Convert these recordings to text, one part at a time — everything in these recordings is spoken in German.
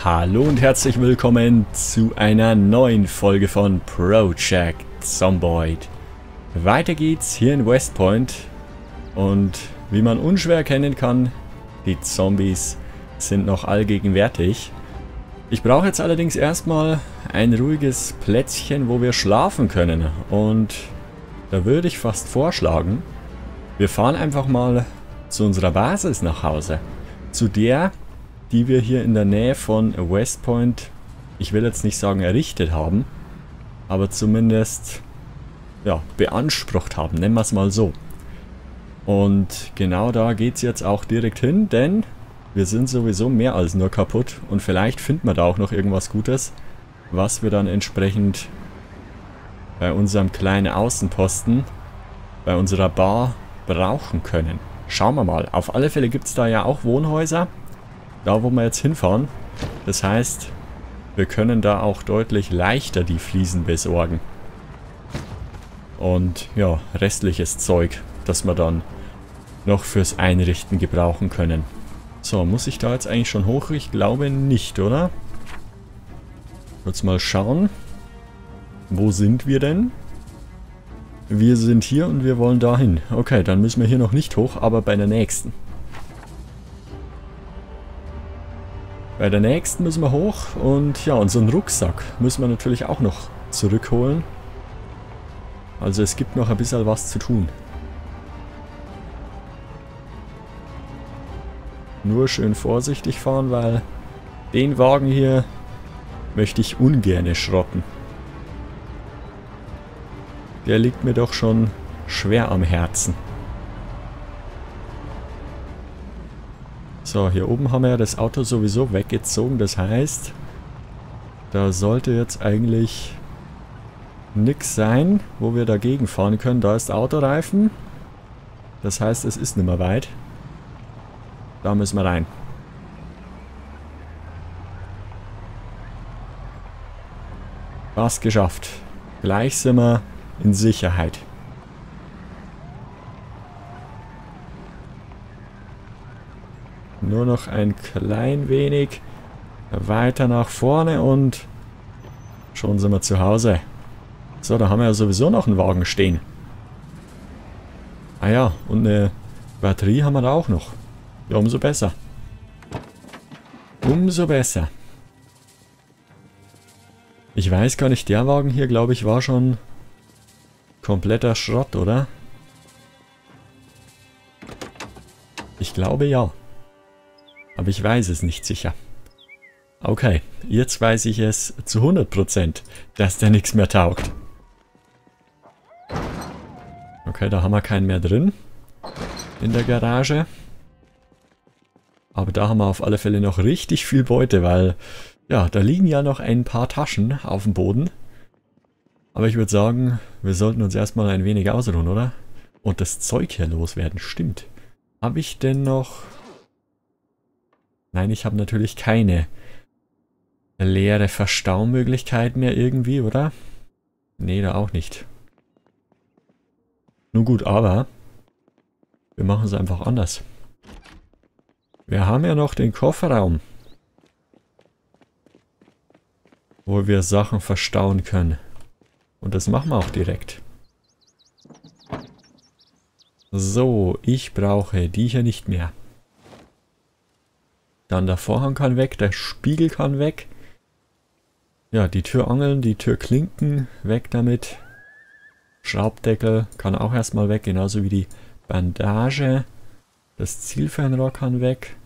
Hallo und herzlich willkommen zu einer neuen Folge von Project Zomboid. Weiter geht's hier in West Point und wie man unschwer erkennen kann, die Zombies sind noch allgegenwärtig. Ich brauche jetzt allerdings erstmal ein ruhiges Plätzchen, wo wir schlafen können, und da würde ich fast vorschlagen, wir fahren einfach mal zu unserer Basis nach Hause, zu der, die wir hier in der Nähe von West Point, ich will jetzt nicht sagen errichtet haben, aber zumindest ja, beansprucht haben, nennen wir es mal so. Und genau da geht es jetzt auch direkt hin, denn wir sind sowieso mehr als nur kaputt und vielleicht finden wir da auch noch irgendwas Gutes, was wir dann entsprechend bei unserem kleinen Außenposten, bei unserer Bar brauchen können. Schauen wir mal. Auf alle Fälle gibt es da ja auch Wohnhäuser. Da, wo wir jetzt hinfahren. Das heißt, wir können da auch deutlich leichter die Fliesen besorgen. Und ja, restliches Zeug, das wir dann noch fürs Einrichten gebrauchen können. So, muss ich da jetzt eigentlich schon hoch? Ich glaube nicht, oder? Jetzt mal schauen. Wo sind wir denn? Wir sind hier und wir wollen dahin. Okay, dann müssen wir hier noch nicht hoch, aber bei der nächsten. Bei der nächsten müssen wir hoch und ja, unseren Rucksack müssen wir natürlich auch noch zurückholen. Also es gibt noch ein bisschen was zu tun. Nur schön vorsichtig fahren, weil den Wagen hier möchte ich ungern schrotten. Der liegt mir doch schon schwer am Herzen. So, hier oben haben wir ja das Auto sowieso weggezogen. Das heißt, da sollte jetzt eigentlich nichts sein, wo wir dagegen fahren können. Da ist der Autoreifen. Das heißt, es ist nicht mehr weit. Da müssen wir rein. Fast geschafft. Gleich sind wir in Sicherheit. Nur noch ein klein wenig weiter nach vorne und schon sind wir zu Hause. So, da haben wir ja sowieso noch einen Wagen stehen. Ah ja, und eine Batterie haben wir da auch noch. Ja, umso besser. Umso besser. Ich weiß gar nicht, der Wagen hier, glaube ich, war schon kompletter Schrott, oder? Ich glaube ja. Aber ich weiß es nicht sicher. Okay, jetzt weiß ich es zu 100%, dass der nichts mehr taugt. Okay, da haben wir keinen mehr drin. In der Garage. Aber da haben wir auf alle Fälle noch richtig viel Beute, weil ja, da liegen ja noch ein paar Taschen auf dem Boden. Aber ich würde sagen, wir sollten uns erstmal ein wenig ausruhen, oder? Und das Zeug hier loswerden, stimmt. Habe ich denn noch... Nein, ich habe natürlich keine leere Verstaumöglichkeit mehr irgendwie, oder? Nee, da auch nicht. Nun gut, aber wir machen es einfach anders. Wir haben ja noch den Kofferraum, wo wir Sachen verstauen können. Und das machen wir auch direkt. So, ich brauche die hier nicht mehr. Dann der Vorhang kann weg, der Spiegel kann weg. Ja, die Türangeln, die Türklinken, weg damit. Schraubdeckel kann auch erstmal weg, genauso wie die Bandage. Das Zielfernrohr kann weg.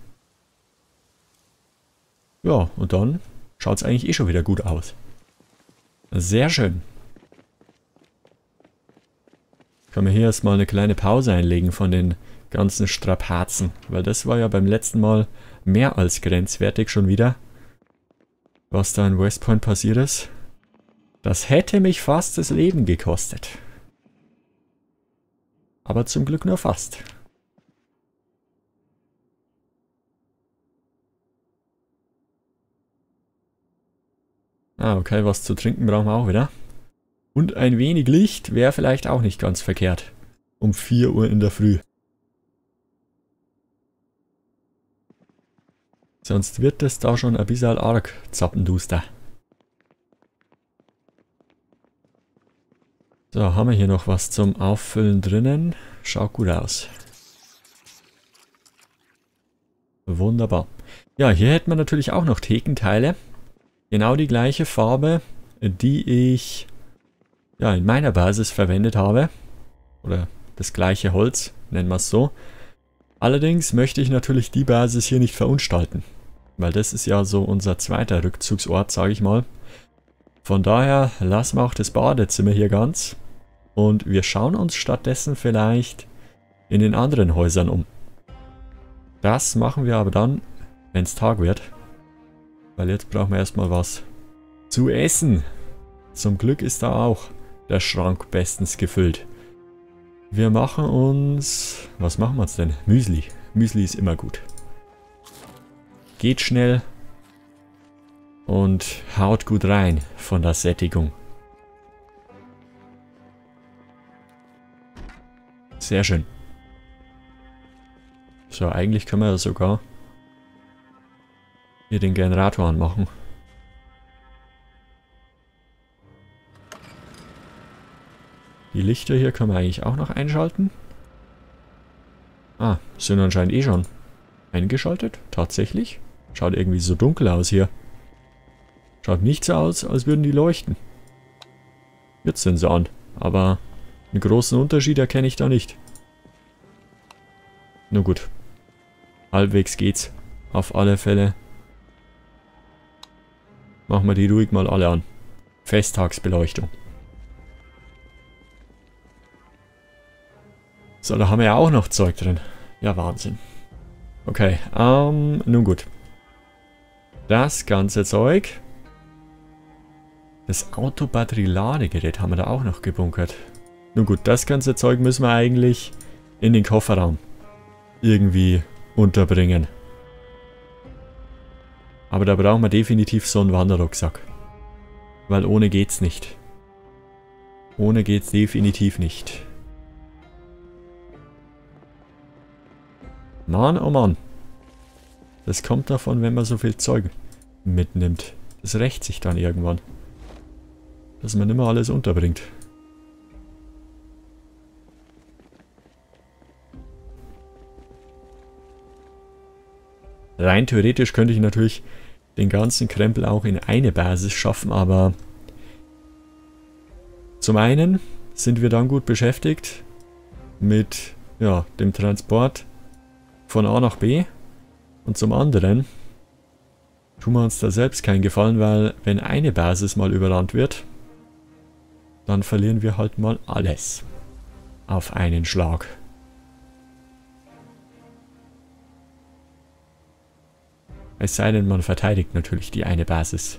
Ja, und dann schaut es eigentlich eh schon wieder gut aus. Sehr schön. Können wir hier erstmal eine kleine Pause einlegen von den ganzen Strapazen, weil das war ja beim letzten Mal mehr als grenzwertig schon wieder, was da in West Point passiert ist. Das hätte mich fast das Leben gekostet. Aber zum Glück nur fast. Ah, okay, was zu trinken brauchen wir auch wieder. Und ein wenig Licht wäre vielleicht auch nicht ganz verkehrt. Um 4 Uhr in der Früh. Sonst wird es da schon ein bisschen arg zappenduster. So, haben wir hier noch was zum Auffüllen drinnen. Schaut gut aus. Wunderbar. Ja, hier hätten wir natürlich auch noch Thekenteile. Genau die gleiche Farbe, die ich ja in meiner Basis verwendet habe. Oder das gleiche Holz, nennen wir es so. Allerdings möchte ich natürlich die Basis hier nicht verunstalten. Weil das ist ja so unser zweiter Rückzugsort, sage ich mal. Von daher lassen wir auch das Badezimmer hier ganz. Und wir schauen uns stattdessen vielleicht in den anderen Häusern um. Das machen wir aber dann, wenn es Tag wird. Weil jetzt brauchen wir erstmal was zu essen. Zum Glück ist da auch der Schrank bestens gefüllt. Wir machen uns... Was machen wir uns denn? Müsli. Müsli ist immer gut. Geht schnell. Und haut gut rein von der Sättigung. Sehr schön. So, eigentlich können wir ja sogar hier den Generator anmachen. Die Lichter hier können wir eigentlich auch noch einschalten. Ah, sind anscheinend eh schon eingeschaltet. Tatsächlich. Schaut irgendwie so dunkel aus hier. Schaut nicht so aus, als würden die leuchten. Jetzt sind sie an. Aber einen großen Unterschied erkenne ich da nicht. Nur gut. Halbwegs geht's. Auf alle Fälle. Machen wir die ruhig mal alle an. Festtagsbeleuchtung. So, da haben wir ja auch noch Zeug drin. Ja, Wahnsinn. Okay, nun gut. Das ganze Zeug. Das Autobatterie-Ladegerät haben wir da auch noch gebunkert. Nun gut, das ganze Zeug müssen wir eigentlich in den Kofferraum irgendwie unterbringen. Aber da brauchen wir definitiv so einen Wanderrucksack. Weil ohne geht's nicht. Ohne geht's definitiv nicht. Mann, oh Mann. Das kommt davon, wenn man so viel Zeug mitnimmt. Das rächt sich dann irgendwann. Dass man immer alles unterbringt. Rein theoretisch könnte ich natürlich den ganzen Krempel auch in eine Basis schaffen, aber zum einen sind wir dann gut beschäftigt mit ja, dem Transport von A nach B und zum anderen tun wir uns da selbst keinen Gefallen, weil wenn eine Basis mal überrannt wird, dann verlieren wir halt mal alles auf einen Schlag. Es sei denn, man verteidigt natürlich die eine Basis.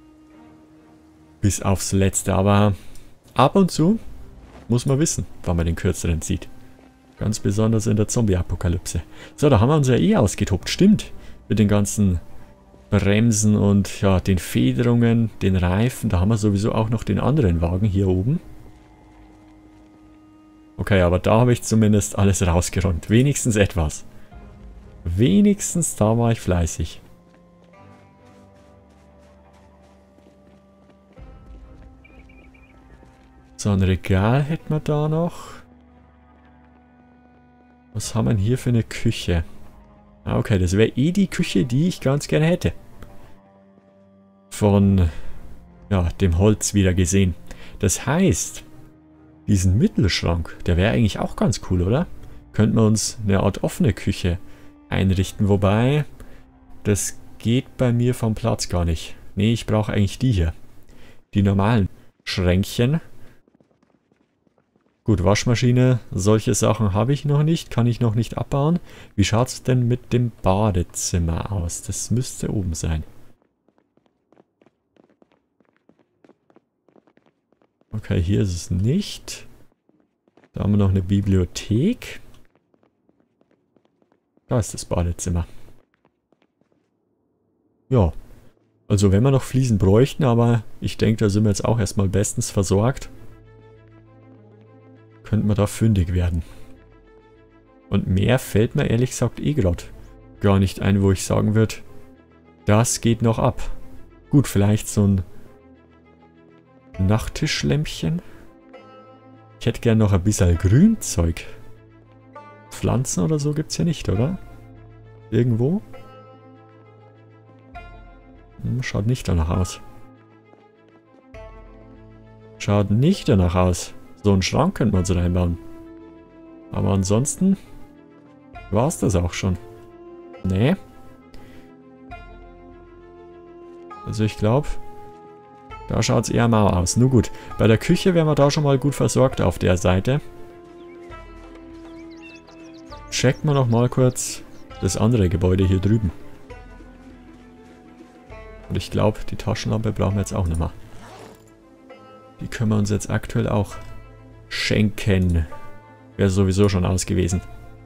Bis aufs Letzte, aber ab und zu muss man wissen, wann man den kürzeren zieht. Ganz besonders in der Zombie-Apokalypse. So, da haben wir uns ja eh ausgetobt, stimmt. Mit den ganzen Bremsen und ja, den Federungen, den Reifen. Da haben wir sowieso auch noch den anderen Wagen hier oben. Okay, aber da habe ich zumindest alles rausgeräumt. Wenigstens etwas. Wenigstens da war ich fleißig. So, ein Regal hätten wir da noch. Was haben wir hier für eine Küche? Ah, okay, das wäre eh die Küche, die ich ganz gerne hätte. Von, ja, dem Holz wieder gesehen. Das heißt, diesen Mittelschrank, der wäre eigentlich auch ganz cool, oder? Könnten wir uns eine Art offene Küche einrichten, wobei, das geht bei mir vom Platz gar nicht. Nee, ich brauche eigentlich die hier. Die normalen Schränkchen. Gut, Waschmaschine, solche Sachen habe ich noch nicht, kann ich noch nicht abbauen. Wie schaut es denn mit dem Badezimmer aus? Das müsste oben sein. Okay, hier ist es nicht. Da haben wir noch eine Bibliothek. Da ist das Badezimmer. Ja, also wenn wir noch Fliesen bräuchten, aber ich denke, da sind wir jetzt auch erstmal bestens versorgt. Könnten wir da fündig werden. Und mehr fällt mir ehrlich gesagt eh gerade gar nicht ein, wo ich sagen würde, Das geht noch ab. Gut, vielleicht so ein Nachttischlämpchen. Ich hätte gern noch ein bisschen Grünzeug. Pflanzen oder so gibt es hier nicht, oder? Irgendwo? Schaut nicht danach aus. Schaut nicht danach aus. So einen Schrank könnte man so reinbauen. Aber ansonsten war es das auch schon. Nee. Also ich glaube, da schaut es eher mau aus. Nur gut, bei der Küche wären wir da schon mal gut versorgt auf der Seite. Checken wir noch mal kurz das andere Gebäude hier drüben. Und ich glaube, die Taschenlampe brauchen wir jetzt auch nicht mehr. Die können wir uns jetzt aktuell auch schenken. Wäre sowieso schon aus gewesen.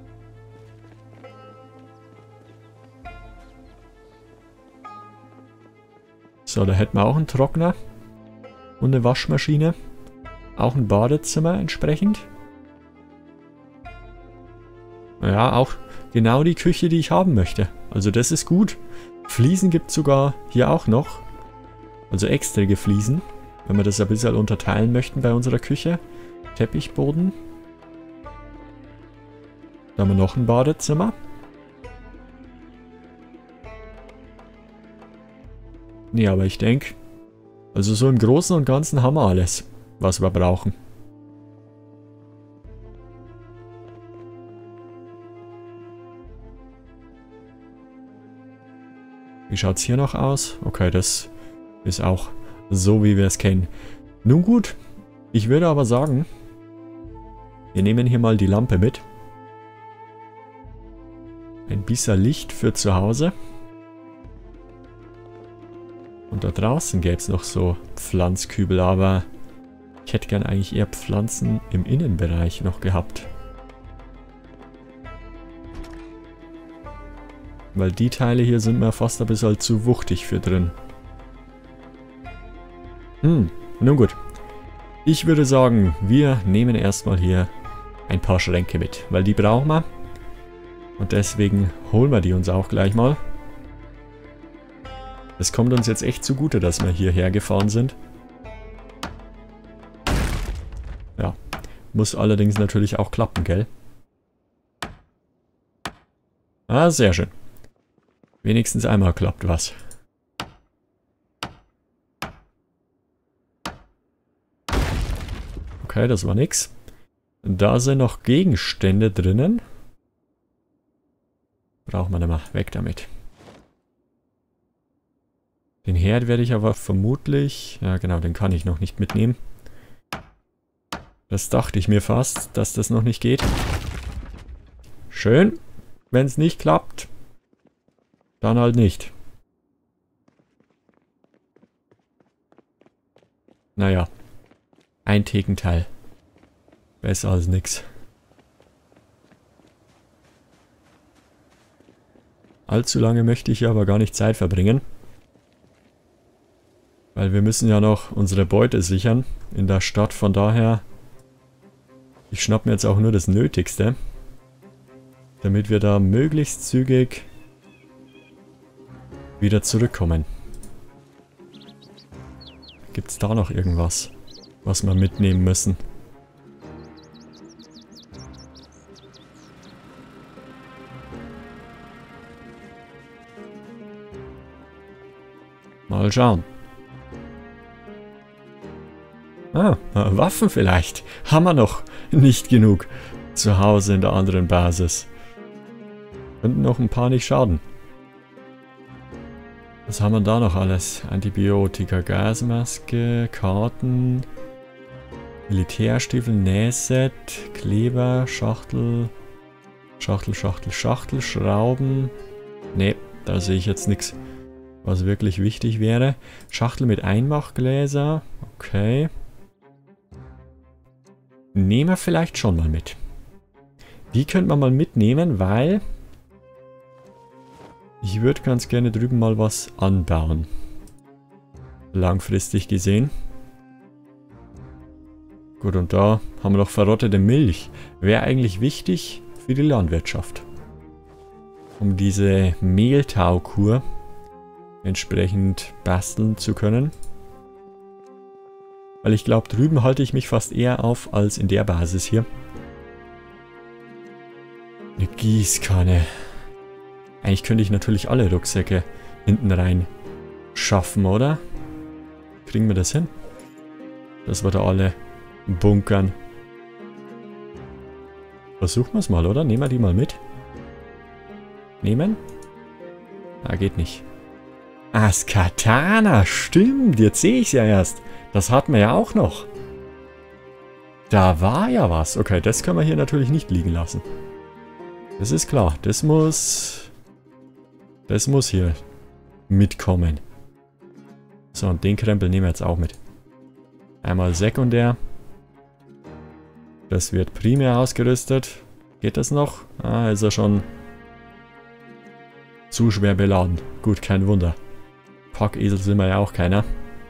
So, da hätten wir auch einen Trockner. Und eine Waschmaschine. Auch ein Badezimmer entsprechend. Ja, auch genau die Küche, die ich haben möchte. Also das ist gut. Fliesen gibt es sogar hier auch noch. Also extra Fliesen. Wenn wir das ein bisschen unterteilen möchten bei unserer Küche. Teppichboden. Da haben wir noch ein Badezimmer. Nee, aber ich denke, also so im Großen und Ganzen haben wir alles, was wir brauchen. Wie schaut es hier noch aus? Okay, das ist auch so, wie wir es kennen. Nun gut, ich würde aber sagen, wir nehmen hier mal die Lampe mit. Ein bisschen Licht für zu Hause. Und da draußen gäbe es noch so Pflanzkübel, aber ich hätte gern eigentlich eher Pflanzen im Innenbereich noch gehabt. Weil die Teile hier sind mir fast ein bisschen zu wuchtig für drin. Nun gut. Ich würde sagen, wir nehmen erstmal hier ein paar Schränke mit, weil die brauchen wir. Und deswegen holen wir die uns auch gleich mal. Es kommt uns jetzt echt zugute, dass wir hierher gefahren sind. Ja, muss allerdings natürlich auch klappen, gell? Ah, sehr schön. Wenigstens einmal klappt was. Okay, das war nix. Da sind noch Gegenstände drinnen. Braucht man nicht mehr. Weg damit. Den Herd werde ich aber vermutlich... Ja genau, den kann ich noch nicht mitnehmen. Das dachte ich mir fast, dass das noch nicht geht. Schön. Wenn es nicht klappt, dann halt nicht. Naja. Ein Thekenteil. Besser als nix. Allzu lange möchte ich aber gar nicht Zeit verbringen. Weil wir müssen ja noch unsere Beute sichern in der Stadt. Von daher, ich schnapp mir jetzt auch nur das Nötigste. Damit wir da möglichst zügig wieder zurückkommen. Gibt es da noch irgendwas, was wir mitnehmen müssen? Mal schauen. Ah, Waffen vielleicht. Haben wir noch nicht genug zu Hause in der anderen Basis. Könnten noch ein paar nicht schaden. Was haben wir da noch alles? Antibiotika, Gasmaske, Karten, Militärstiefel, Nähset, Kleber, Schachtel, Schachtel, Schrauben. Ne, da sehe ich jetzt nichts, was wirklich wichtig wäre. Schachtel mit Einmachgläser. Okay. Nehmen wir vielleicht schon mal mit. Die könnte man mal mitnehmen, weil ich würde ganz gerne drüben mal was anbauen. Langfristig gesehen. Gut, und da haben wir noch verrottete Milch. Wäre eigentlich wichtig für die Landwirtschaft. Um diese Mehltaukur entsprechend basteln zu können. Weil ich glaube, drüben halte ich mich fast eher auf als in der Basis hier. Eine Gießkanne. Eigentlich könnte ich natürlich alle Rucksäcke hinten rein schaffen, oder? Kriegen wir das hin? Dass wir da alle bunkern. Versuchen wir es mal, oder? Nehmen wir die mal mit. Nehmen? Ah, geht nicht. Ah, das Katana, stimmt. Jetzt sehe ich es ja erst. Das hatten wir ja auch noch. Da war ja was. Okay, das können wir hier natürlich nicht liegen lassen. Das ist klar. Das muss hier mitkommen. So, und den Krempel nehmen wir jetzt auch mit. Einmal sekundär. Das wird primär ausgerüstet. Geht das noch? Ah, ist er schon zu schwer beladen. Gut, kein Wunder. Packesel sind wir ja auch keiner.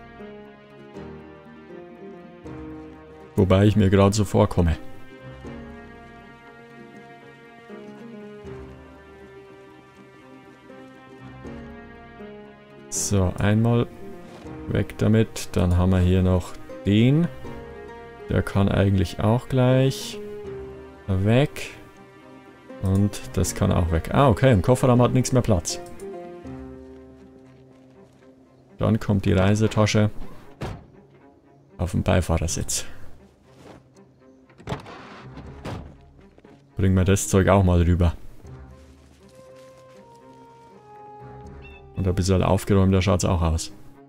Wobei ich mir gerade so vorkomme. So, einmal weg damit. Dann haben wir hier noch den. Der kann eigentlich auch gleich weg. Und das kann auch weg. Ah, okay, im Kofferraum hat nichts mehr Platz. Dann kommt die Reisetasche auf den Beifahrersitz. Bringen wir das Zeug auch mal rüber. Und ein bisschen aufgeräumter schaut es auch aus.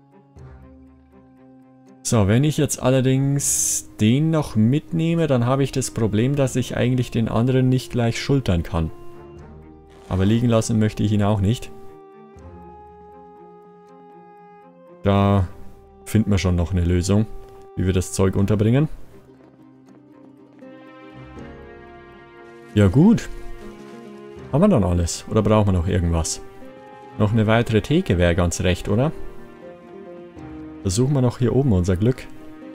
So, wenn ich jetzt allerdings den noch mitnehme, dann habe ich das Problem, dass ich eigentlich den anderen nicht gleich schultern kann. Aber liegen lassen möchte ich ihn auch nicht. Da finden wir schon noch eine Lösung, wie wir das Zeug unterbringen. Ja gut. Haben wir dann alles? Oder brauchen wir noch irgendwas? Noch eine weitere Theke wäre ganz recht, oder? Versuchen wir noch hier oben unser Glück.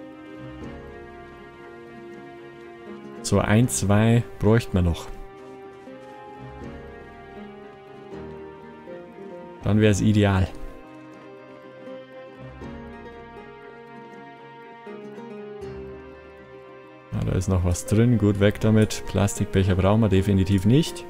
So 1, 2 bräuchten wir noch. Dann wäre es ideal. Ja, da ist noch was drin. Gut, weg damit. Plastikbecher brauchen wir definitiv nicht.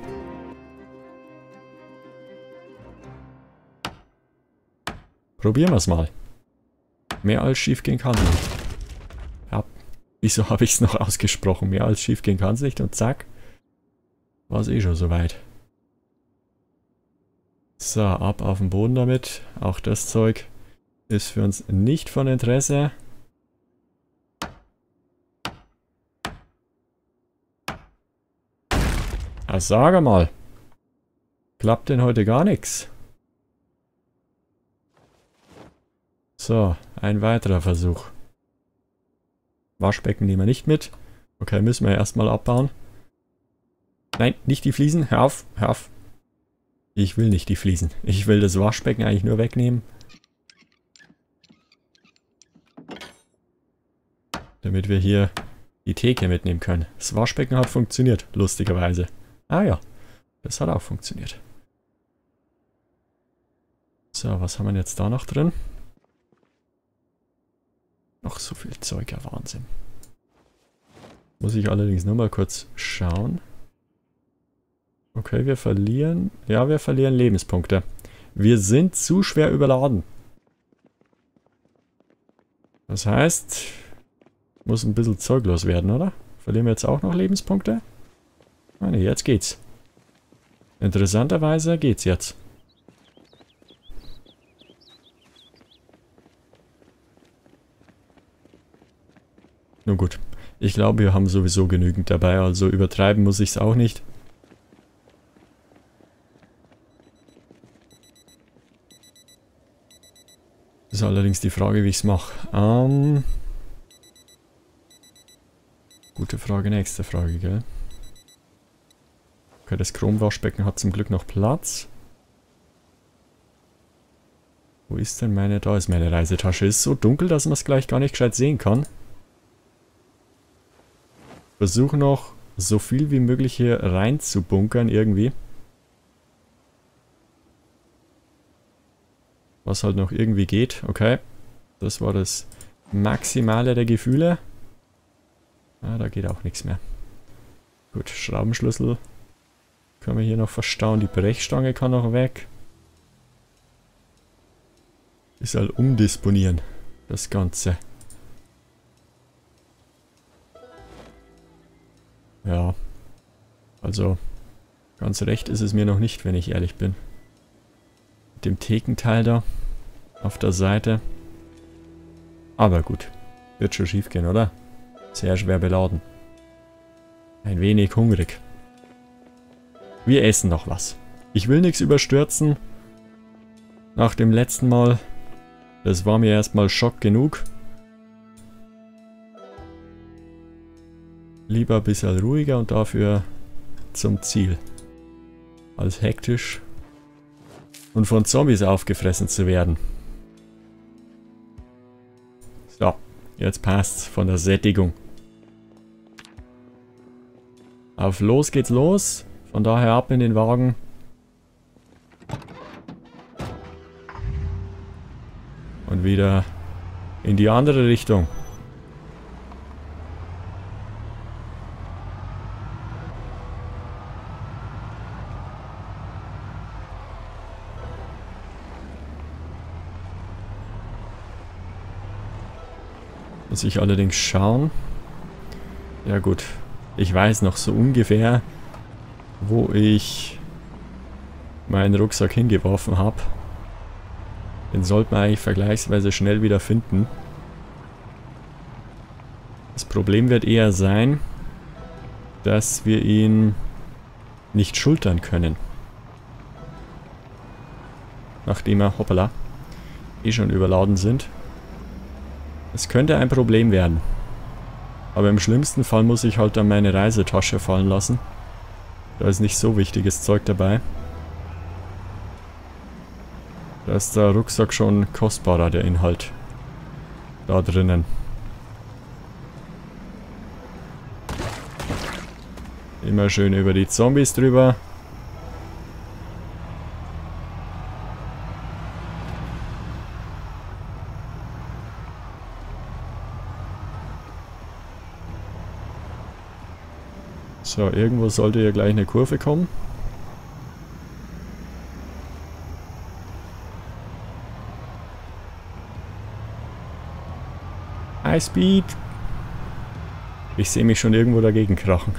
Probieren wir es mal. Mehr als schief gehen kann nicht. Ja, wieso habe ich es noch ausgesprochen? Mehr als schief gehen kann es nicht und zack. War es eh schon soweit. So, ab auf den Boden damit. Auch das Zeug ist für uns nicht von Interesse. Ah, sag mal. Klappt denn heute gar nichts? So, ein weiterer Versuch. Waschbecken nehmen wir nicht mit. Okay, müssen wir erstmal abbauen. Nein, nicht die Fliesen. Hör auf, hör auf. Ich will nicht die Fliesen. Ich will das Waschbecken eigentlich nur wegnehmen. Damit wir hier die Theke mitnehmen können. Das Waschbecken hat funktioniert, lustigerweise. Ah ja, das hat auch funktioniert. So, was haben wir jetzt da noch drin? Noch so viel Zeug, ja Wahnsinn. Muss ich allerdings nur mal kurz schauen. Okay, wir verlieren... Ja, wir verlieren Lebenspunkte. Wir sind zu schwer überladen. Das heißt, muss ein bisschen zeuglos werden, oder? Verlieren wir jetzt auch noch Lebenspunkte? Ah ne, jetzt geht's. Interessanterweise geht's jetzt. Nun gut. Ich glaube, wir haben sowieso genügend dabei, also übertreiben muss ich es auch nicht. Ist allerdings die Frage, wie ich es mache. Gute Frage, nächste Frage, gell? Okay, das Chromwaschbecken hat zum Glück noch Platz. Wo ist denn meine... Da ist meine Reisetasche. Ist so dunkel, dass man es gleich gar nicht gescheit sehen kann. Versuche noch so viel wie möglich hier rein zu bunkern irgendwie. Was halt noch irgendwie geht. Okay. Das war das Maximale der Gefühle. Ah, da geht auch nichts mehr. Gut, Schraubenschlüssel können wir hier noch verstauen. Die Brechstange kann noch weg. Ist halt umdisponieren, das Ganze. Ja, also ganz recht ist es mir noch nicht, wenn ich ehrlich bin. Mit dem Thekenteil da auf der Seite. Aber gut, wird schon schief gehen, oder? Sehr schwer beladen. Ein wenig hungrig. Wir essen noch was. Ich will nichts überstürzen. Nach dem letzten Mal. Das war mir erstmal Schock genug. Lieber ein bisschen ruhiger und dafür zum Ziel. Als hektisch und von Zombies aufgefressen zu werden. So, jetzt passt's von der Sättigung. Auf los geht's los. Von daher ab in den Wagen. Und wieder in die andere Richtung. Muss ich allerdings schauen. Ja gut, ich weiß noch so ungefähr, wo ich meinen Rucksack hingeworfen habe. Den sollte man eigentlich vergleichsweise schnell wieder finden. Das Problem wird eher sein, dass wir ihn nicht schultern können. Nachdem wir, hoppala, eh schon überladen sind. Es könnte ein Problem werden. Aber im schlimmsten Fall muss ich halt dann meine Reisetasche fallen lassen. Da ist nicht so wichtiges Zeug dabei. Da ist der Rucksack schon kostbarer, der Inhalt. Da drinnen. Immer schön über die Zombies drüber. So, irgendwo sollte hier gleich eine Kurve kommen. High Speed. Ich sehe mich schon irgendwo dagegen krachen.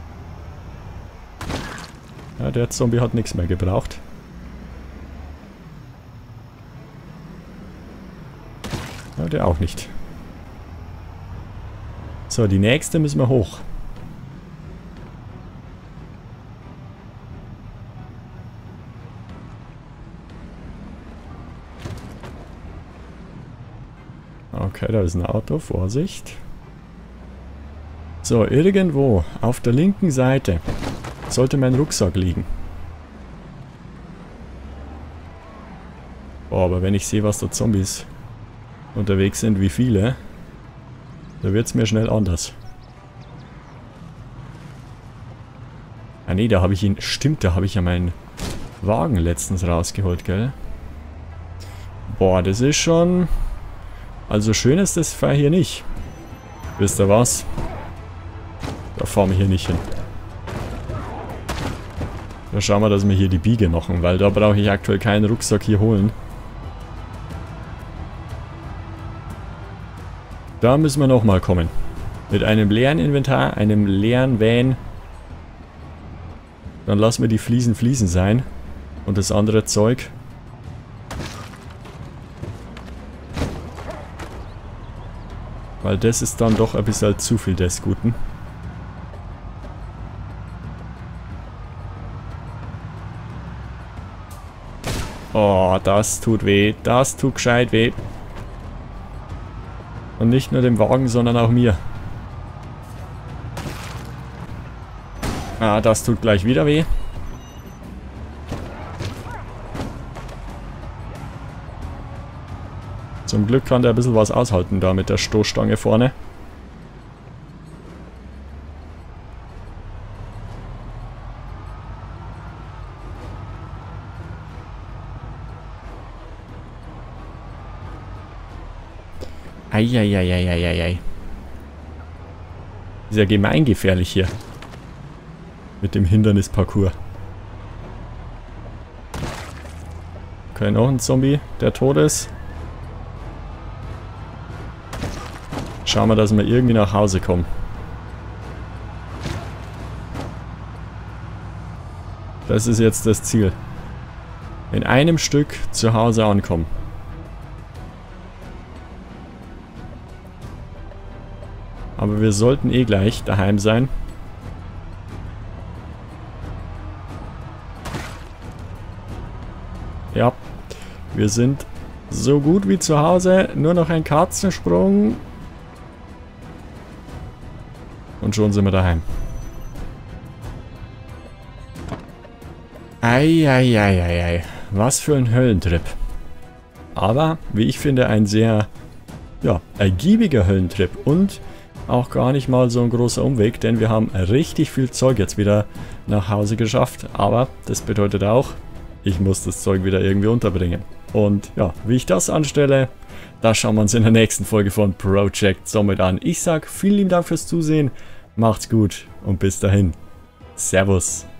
Ja, der Zombie hat nichts mehr gebraucht. Ja, der auch nicht. So, die nächste müssen wir hoch. Okay, da ist ein Auto, Vorsicht. So, irgendwo auf der linken Seite sollte mein Rucksack liegen. Boah, aber wenn ich sehe, was da Zombies unterwegs sind, wie viele, da wird es mir schnell anders. Ah ne, da habe ich ihn, stimmt, da habe ich ja meinen Wagen letztens rausgeholt, gell? Boah, das ist schon... Also schön ist das Fall hier nicht. Wisst ihr was? Da fahren wir hier nicht hin. Da schauen wir, dass wir hier die Biege machen, weil da brauche ich aktuell keinen Rucksack hier holen. Da müssen wir nochmal kommen. Mit einem leeren Inventar, einem leeren Van. Dann lassen wir die Fliesen Fliesen sein. Und das andere Zeug. Weil das ist dann doch ein bisschen zu viel des Guten. Oh, das tut weh. Das tut gescheit weh. Und nicht nur dem Wagen, sondern auch mir. Ah, das tut gleich wieder weh. Zum Glück kann der ein bisschen was aushalten da mit der Stoßstange vorne. Eieieiei. Ist ja gemeingefährlich hier. Mit dem Hindernisparcours. Okay, noch ein Zombie, der tot ist. Schauen wir, dass wir irgendwie nach Hause kommen. Das ist jetzt das Ziel. In einem Stück zu Hause ankommen. Aber wir sollten eh gleich daheim sein. Ja, wir sind so gut wie zu Hause. Nur noch ein Katzensprung. Und schon sind wir daheim. Eieieiei. Was für ein Höllentrip. Aber, wie ich finde, ein sehr, ja, ergiebiger Höllentrip. Und auch gar nicht mal so ein großer Umweg, denn wir haben richtig viel Zeug jetzt wieder nach Hause geschafft. Aber das bedeutet auch, ich muss das Zeug wieder irgendwie unterbringen. Und ja, wie ich das anstelle, das schauen wir uns in der nächsten Folge von Project Zomboid an. Ich sag vielen lieben Dank fürs Zusehen, macht's gut und bis dahin. Servus.